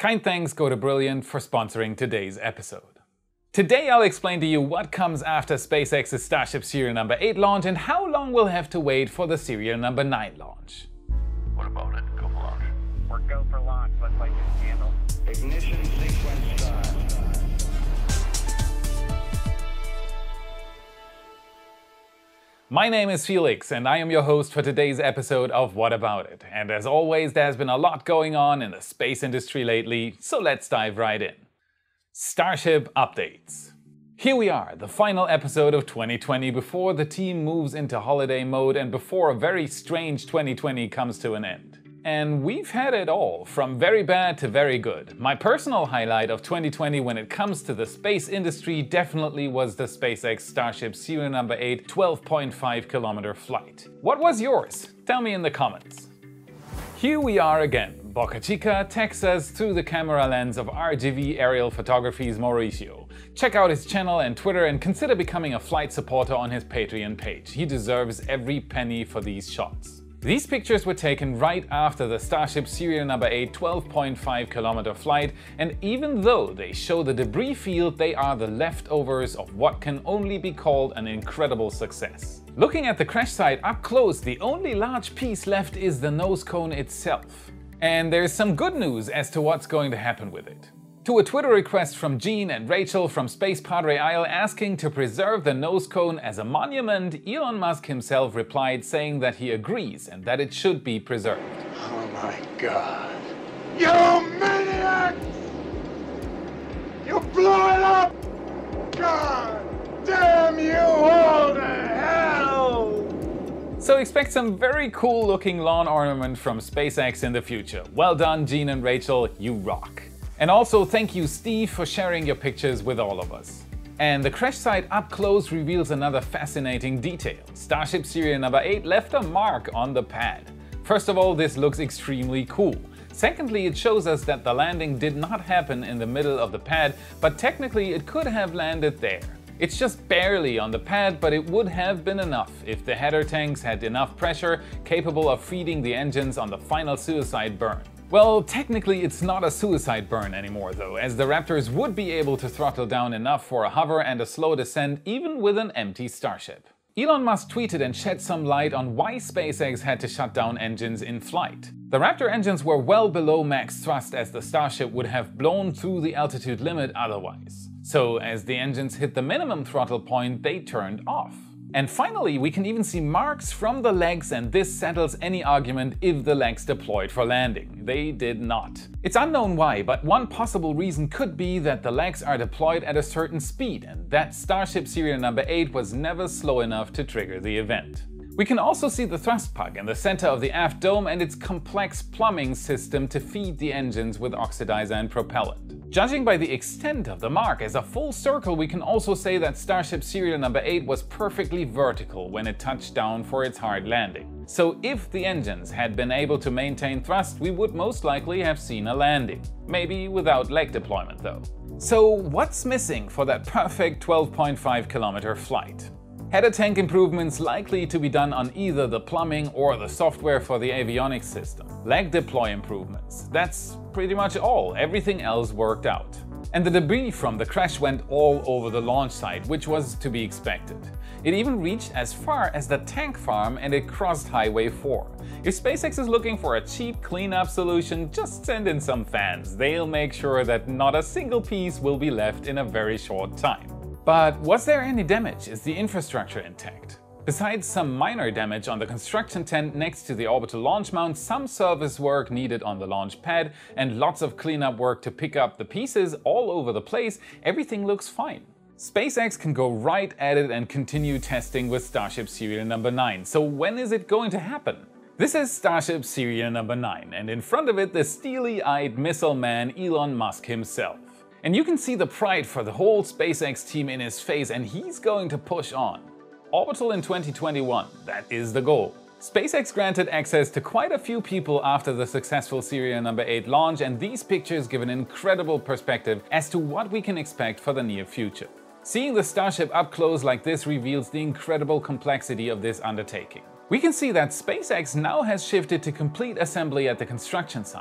Kind thanks go to Brilliant for sponsoring today's episode. Today I'll explain to you what comes after SpaceX's Starship Serial number 8 launch and how long we'll have to wait for the Serial number 9 launch. What about it? Go for launch. We're go for launch. Let's light this candle. Ignition sequence start. My name is Felix and I am your host for today's episode of What About It. And as always, there's been a lot going on in the space industry lately, so let's dive right in. Starship updates. Here we are, the final episode of 2020 before the team moves into holiday mode and before a very strange 2020 comes to an end. And we've had it all, from very bad to very good. My personal highlight of 2020 when it comes to the space industry definitely was the SpaceX Starship Serial number 8 12.5 kilometer flight. What was yours? Tell me in the comments. Here we are again, Boca Chica, Texas, through the camera lens of RGV Aerial Photography's Mauricio. Check out his channel and Twitter and consider becoming a flight supporter on his Patreon page. He deserves every penny for these shots. These pictures were taken right after the Starship Serial number 8 12.5 kilometer flight, and even though they show the debris field, they are the leftovers of what can only be called an incredible success. Looking at the crash site up close, the only large piece left is the nose cone itself. And there's some good news as to what's going to happen with it. To a Twitter request from Gene and Rachel from Space Padre Isle asking to preserve the nose cone as a monument, Elon Musk himself replied saying that he agrees and that it should be preserved. Oh my God. You maniacs! You blew it up! God damn you all to hell! So expect some very cool looking lawn ornament from SpaceX in the future. Well done, Gene and Rachel, you rock. And also thank you, Steve, for sharing your pictures with all of us. And the crash site up close reveals another fascinating detail. Starship Serial number 8 left a mark on the pad. First of all, this looks extremely cool. Secondly, it shows us that the landing did not happen in the middle of the pad, but technically it could have landed there. It's just barely on the pad, but it would have been enough if the header tanks had enough pressure capable of feeding the engines on the final suicide burn. Well, technically it's not a suicide burn anymore though, as the Raptors would be able to throttle down enough for a hover and a slow descent even with an empty Starship. Elon Musk tweeted and shed some light on why SpaceX had to shut down engines in flight. The Raptor engines were well below max thrust as the Starship would have blown through the altitude limit otherwise. So as the engines hit the minimum throttle point, they turned off. And finally, we can even see marks from the legs, and this settles any argument if the legs deployed for landing. They did not. It's unknown why, but one possible reason could be that the legs are deployed at a certain speed and that Starship Serial number 8 was never slow enough to trigger the event. We can also see the thrust plug in the center of the aft dome and its complex plumbing system to feed the engines with oxidizer and propellant. Judging by the extent of the mark as a full circle, we can also say that Starship Serial number 8 was perfectly vertical when it touched down for its hard landing. So if the engines had been able to maintain thrust, we would most likely have seen a landing. Maybe without leg deployment though. So what's missing for that perfect 12.5 kilometer flight? Header tank improvements likely to be done on either the plumbing or the software for the avionics system. Leg deploy improvements. That's pretty much all. Everything else worked out. And the debris from the crash went all over the launch site, which was to be expected. It even reached as far as the tank farm and it crossed Highway 4. If SpaceX is looking for a cheap cleanup solution, just send in some fans. They'll make sure that not a single piece will be left in a very short time. But was there any damage? Is the infrastructure intact? Besides some minor damage on the construction tent next to the orbital launch mount, some service work needed on the launch pad, and lots of cleanup work to pick up the pieces all over the place, everything looks fine. SpaceX can go right at it and continue testing with Starship Serial number 9. So when is it going to happen? This is Starship Serial number 9, and in front of it the steely-eyed missile man Elon Musk himself. And you can see the pride for the whole SpaceX team in his face, and he's going to push on. Orbital in 2021, that is the goal. SpaceX granted access to quite a few people after the successful Serial number 8 launch, and these pictures give an incredible perspective as to what we can expect for the near future. Seeing the Starship up close like this reveals the incredible complexity of this undertaking. We can see that SpaceX now has shifted to complete assembly at the construction site.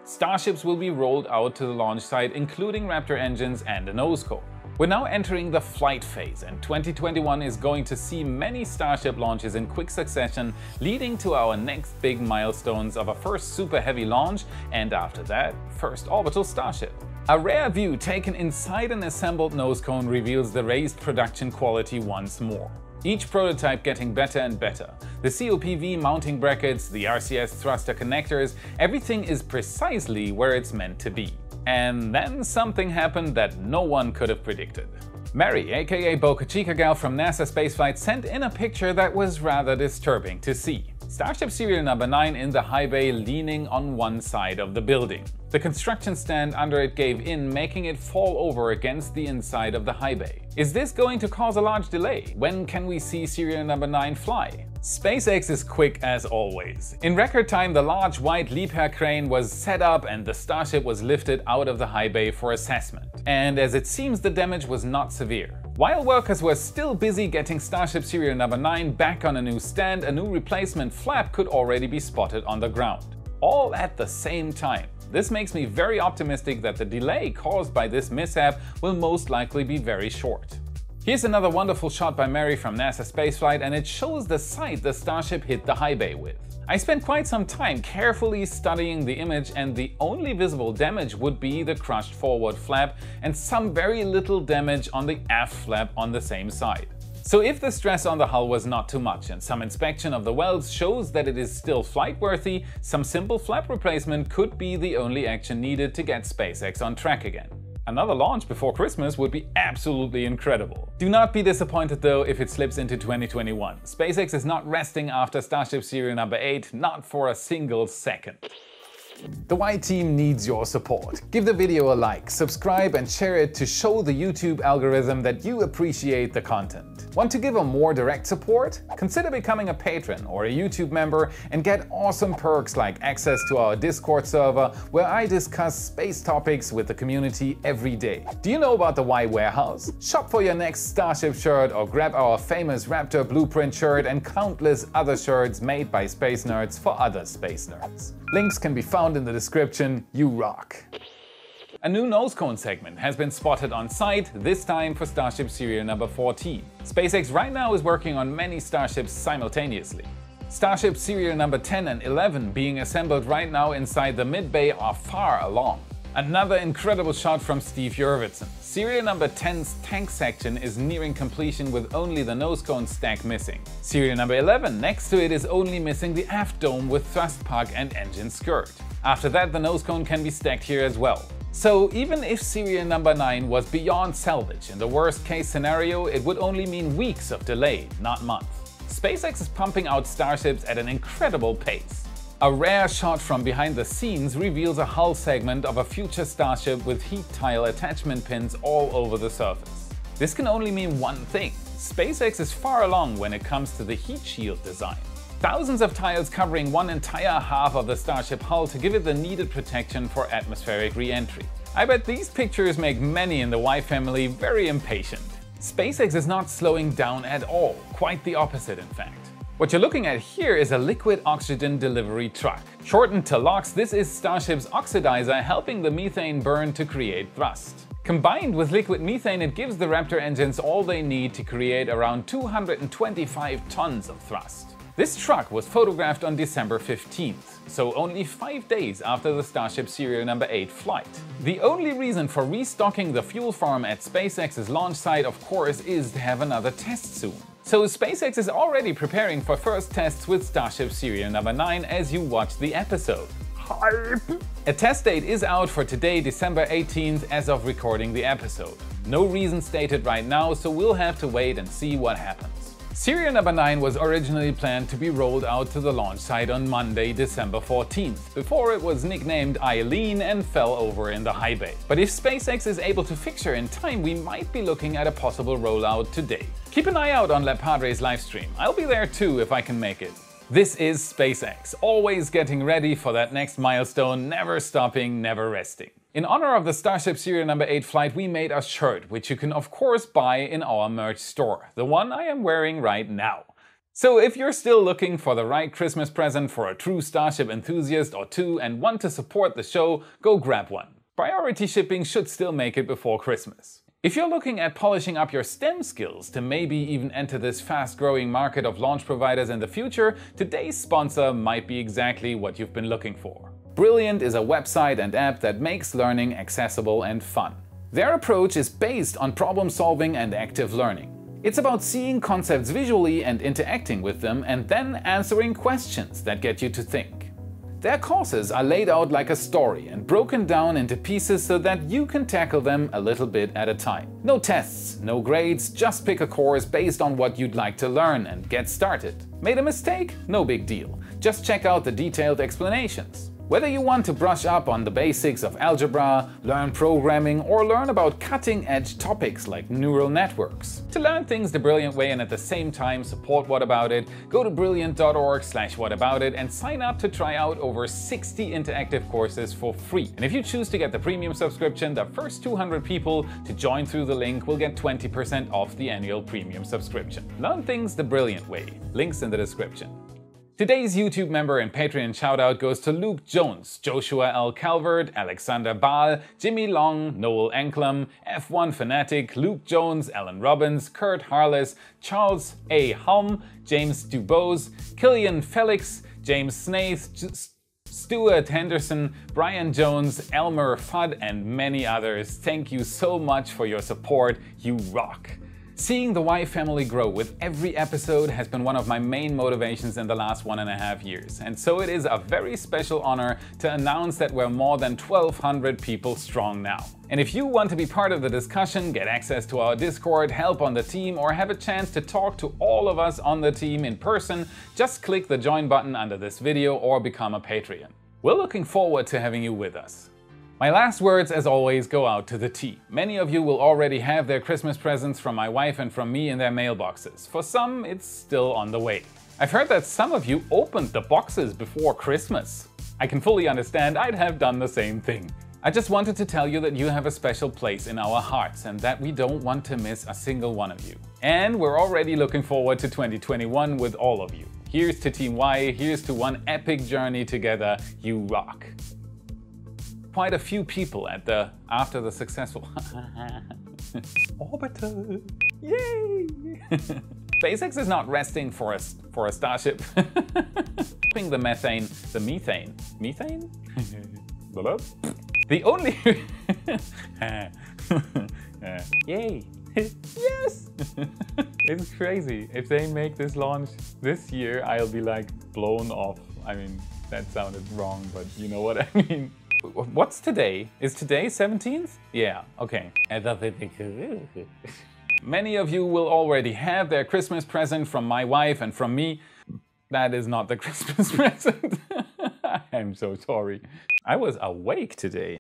Starships will be rolled out to the launch site, including Raptor engines and a nose cone. We're now entering the flight phase, and 2021 is going to see many Starship launches in quick succession, leading to our next big milestones of a first Super Heavy launch, and after that, first orbital Starship. A rare view taken inside an assembled nose cone reveals the raised production quality once more. Each prototype getting better and better. The COPV mounting brackets, the RCS thruster connectors, everything is precisely where it's meant to be. And then something happened that no one could have predicted. Mary, aka Boca Chica Gal from NASA Spaceflight, sent in a picture that was rather disturbing to see. Starship serial number 9 in the high bay leaning on one side of the building. The construction stand under it gave in, making it fall over against the inside of the high bay. Is this going to cause a large delay? When can we see serial number 9 fly? SpaceX is quick as always. In record time, the large white Liebherr crane was set up and the Starship was lifted out of the high bay for assessment. And as it seems, the damage was not severe. While workers were still busy getting Starship serial number 9 back on a new stand, a new replacement flap could already be spotted on the ground. All at the same time. This makes me very optimistic that the delay caused by this mishap will most likely be very short. Here's another wonderful shot by Mary from NASA Spaceflight, and it shows the site the Starship hit the high bay with. I spent quite some time carefully studying the image, and the only visible damage would be the crushed forward flap and some very little damage on the aft flap on the same side. So if the stress on the hull was not too much and some inspection of the welds shows that it is still flight-worthy, some simple flap replacement could be the only action needed to get SpaceX on track again. Another launch before Christmas would be absolutely incredible. Do not be disappointed though if it slips into 2021. SpaceX is not resting after Starship serial number 8, not for a single second. The Y team needs your support. Give the video a like, subscribe and share it to show the YouTube algorithm that you appreciate the content. Want to give a more direct support? Consider becoming a patron or a YouTube member and get awesome perks like access to our Discord server where I discuss space topics with the community every day. Do you know about the Y Warehouse? Shop for your next Starship shirt or grab our famous Raptor Blueprint shirt and countless other shirts made by space nerds for other space nerds. Links can be found in the description. You rock! A new nose cone segment has been spotted on site, this time for Starship serial number 14. SpaceX right now is working on many Starships simultaneously. Starship serial number 10 and 11 being assembled right now inside the mid-bay are far along. Another incredible shot from Steve Jurvetson. Serial number 10's tank section is nearing completion with only the nose cone stack missing. Serial number 11 next to it is only missing the aft dome with thrust puck and engine skirt. After that, the nose cone can be stacked here as well. So even if serial number 9 was beyond salvage, in the worst case scenario it would only mean weeks of delay, not months. SpaceX is pumping out Starships at an incredible pace. A rare shot from behind the scenes reveals a hull segment of a future Starship with heat tile attachment pins all over the surface. This can only mean one thing: SpaceX is far along when it comes to the heat shield design. Thousands of tiles covering one entire half of the Starship hull to give it the needed protection for atmospheric re-entry. I bet these pictures make many in the Y family very impatient. SpaceX is not slowing down at all, quite the opposite in fact. What you're looking at here is a liquid oxygen delivery truck. Shortened to LOX, this is Starship's oxidizer helping the methane burn to create thrust. Combined with liquid methane, it gives the Raptor engines all they need to create around 225 tons of thrust. This truck was photographed on December 15th, so only 5 days after the Starship serial number 8 flight. The only reason for restocking the fuel farm at SpaceX's launch site, of course, is to have another test soon. So SpaceX is already preparing for first tests with Starship serial number 9 as you watch the episode. Hype! A test date is out for today, December 18th, as of recording the episode. No reason stated right now, so we'll have to wait and see what happens. Serial number 9 was originally planned to be rolled out to the launch site on Monday, December 14th, before it was nicknamed Eileen and fell over in the high bay. But if SpaceX is able to fix her in time, we might be looking at a possible rollout today. Keep an eye out on Le Padre's livestream. I'll be there too if I can make it. This is SpaceX, always getting ready for that next milestone, never stopping, never resting. In honor of the Starship serial number 8 flight, we made a shirt, which you can of course buy in our merch store, the one I am wearing right now. So if you're still looking for the right Christmas present for a true Starship enthusiast or two and want to support the show, go grab one. Priority shipping should still make it before Christmas. If you're looking at polishing up your STEM skills to maybe even enter this fast-growing market of launch providers in the future, today's sponsor might be exactly what you've been looking for. Brilliant is a website and app that makes learning accessible and fun. Their approach is based on problem solving and active learning. It's about seeing concepts visually and interacting with them, and then answering questions that get you to think. Their courses are laid out like a story and broken down into pieces so that you can tackle them a little bit at a time. No tests, no grades, just pick a course based on what you'd like to learn and get started. Made a mistake? No big deal. Just check out the detailed explanations. Whether you want to brush up on the basics of algebra, learn programming, or learn about cutting-edge topics like neural networks. To learn things the Brilliant way and at the same time support What About It, go to brilliant.org/whataboutit and sign up to try out over 60 interactive courses for free. And if you choose to get the premium subscription, the first 200 people to join through the link will get 20% off the annual premium subscription. Learn things the Brilliant way. Links in the description. Today's YouTube member and Patreon shoutout goes to Luke Jones, Joshua L. Calvert, Alexander Baal, Jimmy Long, Noel Anklam, F1 Fanatic, Luke Jones, Alan Robbins, Kurt Harless, Charles A. Hulme, James Dubose, Killian Felix, James Snaith, Stuart Henderson, Brian Jones, Elmer Fudd, and many others. Thank you so much for your support. You rock! Seeing the Y family grow with every episode has been one of my main motivations in the last 1.5 years, and so it is a very special honor to announce that we're more than 1,200 people strong now. And if you want to be part of the discussion, get access to our Discord, help on the team, or have a chance to talk to all of us on the team in person, just click the join button under this video or become a Patreon. We're looking forward to having you with us. My last words, as always, go out to the team. Many of you will already have their Christmas presents from my wife and from me in their mailboxes. For some, it's still on the way. I've heard that some of you opened the boxes before Christmas. I can fully understand, I'd have done the same thing. I just wanted to tell you that you have a special place in our hearts and that we don't want to miss a single one of you. And we're already looking forward to 2021 with all of you. Here's to Team Y, here's to one epic journey together. You rock! Quite a few people after the successful orbiter. Yay! SpaceX is not resting for a Starship. The methane. The only yay! Yes! It's crazy. If they make this launch this year, I'll be like blown off. I mean, that sounded wrong, but you know what I mean. What's today? Is today 17th? Yeah, okay. Many of you will already have their Christmas present from my wife and from me. That is not the Christmas present. I'm so sorry. I was awake today.